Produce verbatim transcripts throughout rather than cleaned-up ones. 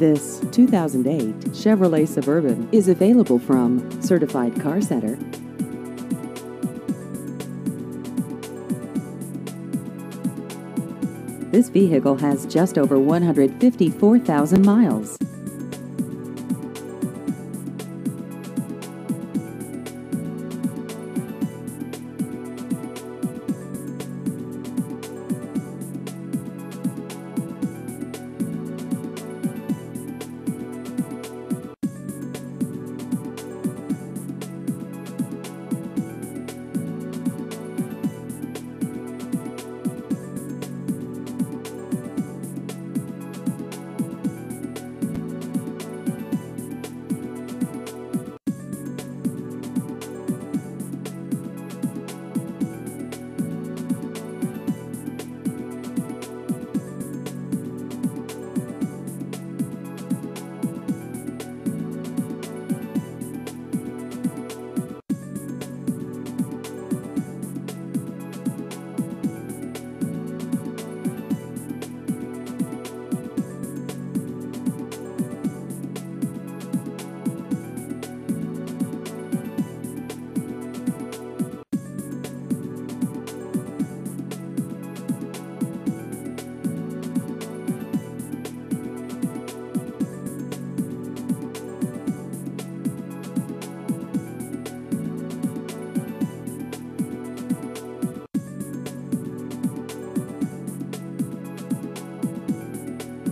This two thousand eight Chevrolet Suburban is available from Certified Car Center. This vehicle has just over one hundred fifty-four thousand miles.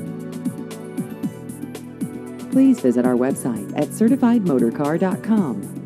Please visit our website at certified motor car dot com.